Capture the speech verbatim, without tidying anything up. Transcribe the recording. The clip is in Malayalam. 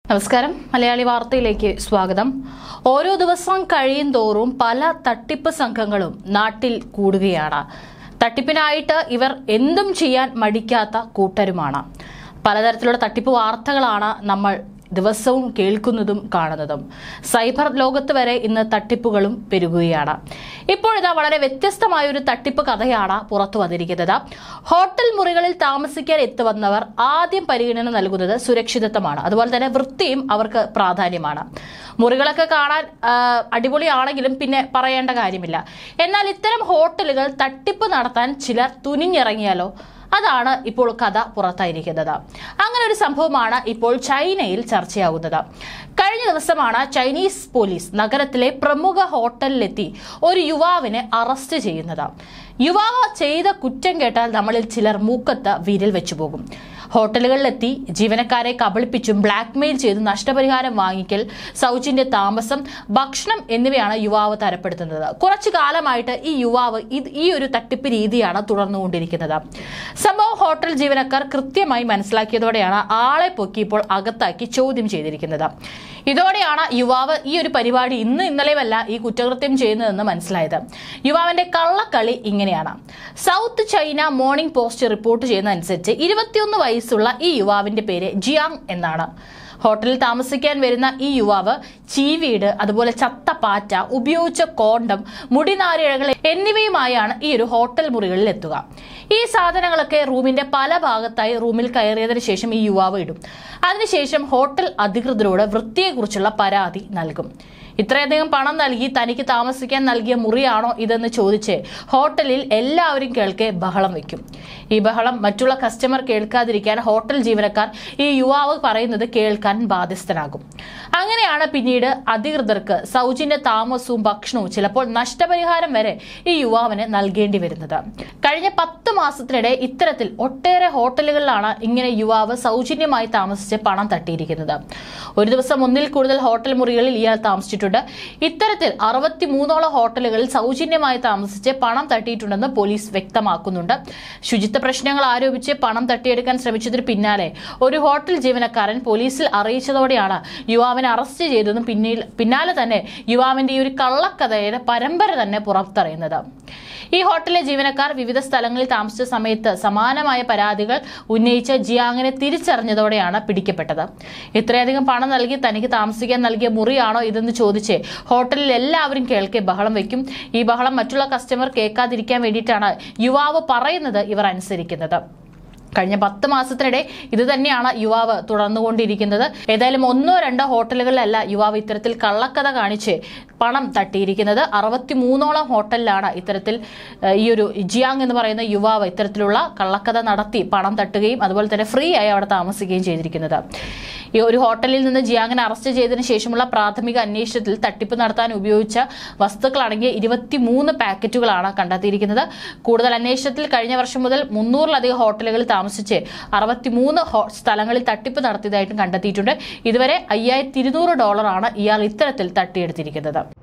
നമസ്കാരം മലയാളി വാർത്തയിലേക്ക് സ്വാഗതം. ഓരോ ദിവസം കഴിയുന്തോറും പല തട്ടിപ്പ് സംഘങ്ങളും നാട്ടിൽ കൂടുകയാണ്. തട്ടിപ്പിനായിട്ട് ഇവർ എന്തും ചെയ്യാൻ മടിക്കാത്ത കൂട്ടരുമാണ്. പലതരത്തിലുള്ള തട്ടിപ്പ് വാർത്തകളാണ് നമ്മൾ ദിവസവും കേൾക്കുന്നതും കാണുന്നതും. സൈബർ ലോകത്ത് വരെ ഇന്ന് തട്ടിപ്പുകളും പെരുകുകയാണ്. ഇപ്പോഴിതാ വളരെ വ്യത്യസ്തമായ ഒരു തട്ടിപ്പ് കഥയാണ് പുറത്തു വന്നിരിക്കുന്നത്. ഹോട്ടൽ മുറികളിൽ താമസിക്കാൻ എത്തുവന്നവർ ആദ്യം പരിഗണന നൽകുന്നത് സുരക്ഷിതത്വമാണ്. അതുപോലെ തന്നെ വൃത്തിയും അവർക്ക് പ്രാധാന്യമാണ്. മുറികളൊക്കെ കാണാൻ അടിപൊളിയാണെങ്കിലും പിന്നെ പറയേണ്ട കാര്യമില്ല. എന്നാൽ ഇത്തരം ഹോട്ടലുകൾ തട്ടിപ്പ് നടത്താൻ ചിലർ തുനിഞ്ഞിറങ്ങിയാലോ? അതാണ് ഇപ്പോൾ കഥ പുറത്തായിരിക്കുന്നത്. അങ്ങനെ ഒരു സംഭവമാണ് ഇപ്പോൾ ചൈനയിൽ ചർച്ചയാകുന്നത്. കഴിഞ്ഞ ദിവസമാണ് ചൈനീസ് പോലീസ് നഗരത്തിലെ പ്രമുഖ ഹോട്ടലിലെത്തി ഒരു യുവാവിനെ അറസ്റ്റ് ചെയ്യുന്നത്. യുവാവ് ചെയ്ത കുറ്റം കേട്ടാൽ നമ്മളിൽ ചിലർ മൂക്കത്ത് വിരൽ വെച്ചു പോകും. ഹോട്ടലുകളിലെത്തി ജീവനക്കാരെ കബളിപ്പിച്ചും ബ്ലാക്ക്മെയിൽ ചെയ്ത് നഷ്ടപരിഹാരം വാങ്ങിക്കൽ, സൗജന്യ താമസം, ഭക്ഷണം എന്നിവയാണ് യുവാവ് തരപ്പെടുത്തുന്നത്. കുറച്ചു കാലമായിട്ട് ഈ യുവാവ് ഈ ഒരു തട്ടിപ്പ് രീതിയാണ് തുടർന്നുകൊണ്ടിരിക്കുന്നത്. സംഭവം ഹോട്ടൽ ജീവനക്കാർ കൃത്യമായി മനസ്സിലാക്കിയതോടെയാണ് ആളെ പൊക്കി ഇപ്പോൾ അകത്താക്കി ചോദ്യം ചെയ്തിരിക്കുന്നത്. ഇതോടെയാണ് യുവാവ് ഈ ഒരു പരിപാടി ഇന്ന് ഇന്നലെയുമല്ല ഈ കുറ്റകൃത്യം ചെയ്യുന്നതെന്ന് മനസ്സിലായത്. യുവാവിന്റെ കള്ളക്കളി ഇങ്ങനെയാണ്. South China morning post report ചെയ്യുന്നതനുസരിച്ച് ഇരുപത്തിയൊന്ന് വയസ്സുള്ള ഈ യുവാവിന്റെ പേര് ജിയാങ് എന്നാണ്. ഹോട്ടലിൽ താമസിക്കാൻ വരുന്ന ഈ യുവാവ് ചീവീട്, അതുപോലെ ചത്ത പാറ്റ, ഉപയോഗിച്ച കോണ്ടം, മുടിനാരിഴകൾ എന്നിവയുമായാണ് ഈ ഒരു ഹോട്ടൽ മുറികളിൽ എത്തുക. ഈ സാധനങ്ങളൊക്കെ റൂമിന്റെ പല ഭാഗത്തായി റൂമിൽ കയറിയതിനു ശേഷം ഈ യുവാവ് ഇടും. അതിനുശേഷം ഹോട്ടൽ അധികൃതരോട് വൃത്തിയെക്കുറിച്ചുള്ള പരാതി നൽകും. ഇത്രയധികം പണം നൽകി തനിക്ക് താമസിക്കാൻ നൽകിയ മുറിയാണോ ഇതെന്ന് ചോദിച്ച് ഹോട്ടലിൽ എല്ലാവരും കേൾക്കെ ബഹളം വെക്കും. ഈ ബഹളം മറ്റുള്ള കസ്റ്റമർ കേൾക്കാതിരിക്കാൻ ഹോട്ടൽ ജീവനക്കാർ ഈ യുവാവ് പറയുന്നത് കേൾക്കാൻ ബാധ്യസ്ഥനാകും. അങ്ങനെയാണ് പിന്നീട് അധികൃതർക്ക് സൗജന്യ താമസവും ഭക്ഷണവും ചിലപ്പോൾ നഷ്ടപരിഹാരം വരെ ഈ യുവാവിന് നൽകേണ്ടി വരുന്നത്. കഴിഞ്ഞ പത്ത് മാസത്തിനിടെ ഇത്തരത്തിൽ ഒട്ടേറെ ഹോട്ടലുകളിലാണ് ഇങ്ങനെ യുവാവ് സൗജന്യമായി താമസിച്ച് പണം തട്ടിയിരിക്കുന്നത്. ഒരു ദിവസം ഒന്നിൽ കൂടുതൽ ഹോട്ടൽ മുറികളിൽ ഇയാൾ താമസിച്ചിട്ടുണ്ട്. ഇത്തരത്തിൽ അറുപത്തി മൂന്നോളം ഹോട്ടലുകളിൽ സൗജന്യമായി താമസിച്ച് പണം തട്ടിയിട്ടുണ്ടെന്ന് പോലീസ് വ്യക്തമാക്കുന്നുണ്ട്. ശുചിത്വ പ്രശ്നങ്ങൾ ആരോപിച്ച് പണം തട്ടിയെടുക്കാൻ ശ്രമിച്ചതിന് പിന്നാലെ ഒരു ഹോട്ടൽ ജീവനക്കാരൻ പോലീസിൽ അറിയിച്ചതോടെയാണ് യുവാവിനെ അറസ്റ്റ് ചെയ്തതും പിന്നിൽ പിന്നാലെ തന്നെ യുവാവിന്റെ ഈ ഒരു കള്ളക്കഥയുടെ പരമ്പര തന്നെ പുറത്തറിയുന്നത്. ഈ ഹോട്ടലിലെ ജീവനക്കാർ വിവിധ സ്ഥലങ്ങളിൽ താമസിച്ച സമയത്ത് സമാനമായ പരാതികൾ ഉന്നയിച്ച ജിയാങ്ങിനെ തിരിച്ചറിഞ്ഞതോടെയാണ് പിടിക്കപ്പെട്ടത്. ഇത്രയധികം പണം നൽകി തനിക്ക് താമസിക്കാൻ നൽകിയ മുറിയാണോ ഇതെന്ന് ചോദിച്ച് ഹോട്ടലിൽ എല്ലാവരും കേൾക്കെ ബഹളം വെക്കും. ഈ ബഹളം മറ്റുള്ള കസ്റ്റമർ കേൾക്കാതിരിക്കാൻ വേണ്ടിയിട്ടാണ് യുവാവ് പറയുന്നത് ഇവർ അനുസരിക്കുന്നത്. കഴിഞ്ഞ പത്ത് മാസത്തിനിടെ ഇത് തന്നെയാണ് യുവാവ് തുടർന്നുകൊണ്ടിരിക്കുന്നത്. ഏതായാലും ഒന്നോ രണ്ടോ ഹോട്ടലുകളിലല്ല യുവാവ് ഇത്തരത്തിൽ കള്ളക്കഥ കാണിച്ച് പണം തട്ടിയിരിക്കുന്നത്. അറുപത്തി മൂന്നോളം ഹോട്ടലിലാണ് ഇത്തരത്തിൽ ഈ ഒരു ജിയാങ് എന്ന് പറയുന്ന യുവാവ് ഇത്തരത്തിലുള്ള കള്ളക്കഥ നടത്തി പണം തട്ടുകയും അതുപോലെ തന്നെ ഫ്രീ ആയി അവിടെ താമസിക്കുകയും ചെയ്തിരിക്കുന്നത്. ഈ ഒരു ഹോട്ടലിൽ നിന്ന് ജിയാങ്ങിനെ അറസ്റ്റ് ചെയ്തതിനു ശേഷമുള്ള പ്രാഥമിക അന്വേഷണത്തിൽ തട്ടിപ്പ് നടത്താൻ ഉപയോഗിച്ച വസ്തുക്കളടങ്ങിയ ഇരുപത്തി മൂന്ന് പാക്കറ്റുകളാണ് കണ്ടെത്തിയിരിക്കുന്നത്. കൂടുതൽ അന്വേഷണത്തിൽ കഴിഞ്ഞ വർഷം മുതൽ മുന്നൂറിലധികം ഹോട്ടലുകളിൽ താമസിച്ച് അറുപത്തിമൂന്ന് സ്ഥലങ്ങളിൽ തട്ടിപ്പ് നടത്തിയതായിട്ടും കണ്ടെത്തിയിട്ടുണ്ട്. ഇതുവരെ അയ്യായിരത്തി ഇരുന്നൂറ് ഡോളറാണ് ഇയാൾ ഇത്തരത്തിൽ തട്ടിയെടുത്തിരിക്കുന്നത്.